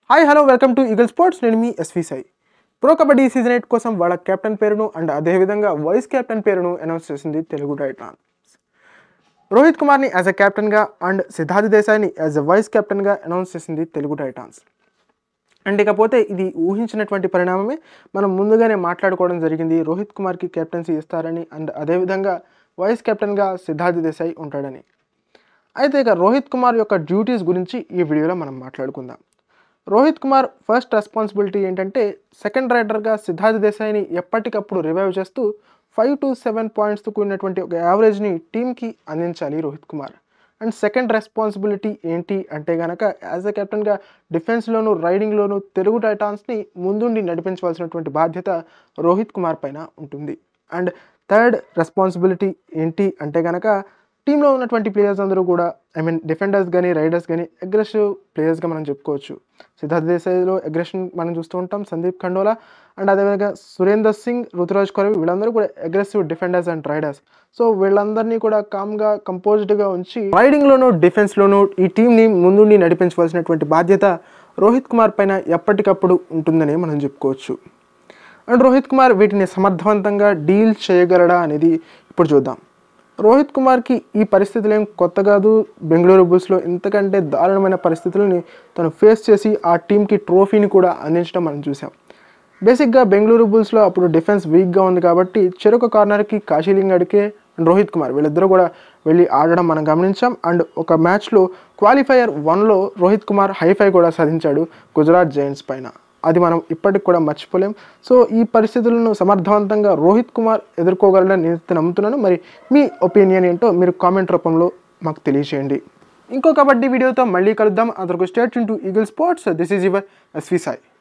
Hi hello welcome to eagle sports. నేను మీ SV Sai. Pro kabaddi season 8 కోసం వాళ్ళ కెప్టెన్ పేరును అండ్ అదేవిధంగా వైస్ కెప్టెన్ పేరును అనౌన్స్ చేసింది తెలుగు టైటాన్స్. రోహిత్ కుమార్ని యాజ్ అ కెప్టెన్గా అండ్ సిద్ధార్థ్ దేశాయ్ని యాజ్ అ వైస్ కెప్టెన్గా అనౌన్స్ చేసింది తెలుగు టైటాన్స్. అండ్ ఇకపోతే ఇది ఊహించినటువంటి పరిణామమే. మనం ముందుగానే మాట్లాడుకోవడం జరిగింది రోహిత్ కుమార్కి కెప్టెన్సీ ఇస్తారని అండ్ అదేవిధంగా వైస్ కెప్టెన్గా సిద్ధార్థ్ దేశాయ్ ఉంటాడని. అయితే ఇక రోహిత్ కుమార్ యొక్క డ్యూటీస్ గురించి ఈ వీడియోలో మనం మాట్లాడుకుందాం. రోహిత్ కుమార్ ఫస్ట్ రెస్పాన్సిబిలిటీ ఏంటంటే సెకండ్ రైడర్గా సిద్ధార్థ్ దేశాయ్ని ఎప్పటికప్పుడు రివైవ్ చేస్తూ 5 to 7 పాయింట్స్తో కూడినటువంటి ఒక యావరేజ్ని టీంకి అందించాలి Rohit Kumar. And second responsibility ఏంటి అంటే కనుక యాజ్ ఎ కెప్టెన్గా డిఫెన్స్లోను రైడింగ్లోను తెలుగు టైటాన్స్ని ముందుండి నడిపించవలసినటువంటి బాధ్యత రోహిత్ కుమార్ పైన ఉంటుంది. అండ్ థర్డ్ రెస్పాన్సిబిలిటీ ఏంటి అంటే కనుక టీంలో ఉన్నటువంటి ప్లేయర్స్ అందరూ కూడా డిఫెండర్స్ కానీ రైడర్స్ కానీ అగ్రెసివ్ ప్లేయర్స్గా మనం చెప్పుకోవచ్చు. సిద్ధార్థ్ దేశాయ్లో అగ్రెషన్ మనం చూస్తూ ఉంటాం, సందీప్ ఖండోలా అండ్ అదేవిధంగా సురేందర్ సింగ్, రుతురాజ్ కొరవి వీళ్ళందరూ కూడా aggressive defenders and raiders. So వీళ్ళందరినీ కూడా కామ్గా కంపోజ్డ్గా ఉంచి రైడింగ్లోనూ డిఫెన్స్లోనూ ఈ టీంని ముందుండి నడిపించవలసినటువంటి బాధ్యత రోహిత్ కుమార్ పైన ఎప్పటికప్పుడు ఉంటుందని మనం చెప్పుకోవచ్చు. అండ్ రోహిత్ కుమార్ వీటిని సమర్థవంతంగా డీల్ చేయగలడా అనేది ఇప్పుడు చూద్దాం. రోహిత్ కుమార్కి ఈ పరిస్థితులు ఏం కొత్త కాదు. బెంగళూరు బుల్స్లో ఇంతకంటే దారుణమైన పరిస్థితులని తను ఫేస్ చేసి ఆ టీంకి ట్రోఫీని కూడా అందించడం మనం చూసాం. బేసిక్గా బెంగళూరు బుల్స్లో అప్పుడు డిఫెన్స్ వీక్గా ఉంది కాబట్టి చెరొక కార్నర్కి కాశీలింగ్ అడికే అండ్ రోహిత్ కుమార్ వీళ్ళిద్దరూ కూడా వెళ్ళి ఆడడం మనం గమనించాం. అండ్ ఒక మ్యాచ్లో క్వాలిఫైయర్ 1లో రోహిత్ కుమార్ హైఫై కూడా సాధించాడు గుజరాత్ జైంట్స్ పైన. అది మనం ఇప్పటికి కూడా మర్చిపోలేం. సో ఈ పరిస్థితులను సమర్థవంతంగా రోహిత్ కుమార్ ఎదుర్కోగలడని నేను నమ్ముతున్నాను. మరి మీ ఒపీనియన్ ఏంటో మీరు కామెంట్ రూపంలో మాకు తెలియజేయండి. ఇంకో కబడ్డీ వీడియోతో మళ్ళీ కలుద్దాం. అందరికీ stay tune to eagle sports. This is your SV Sai.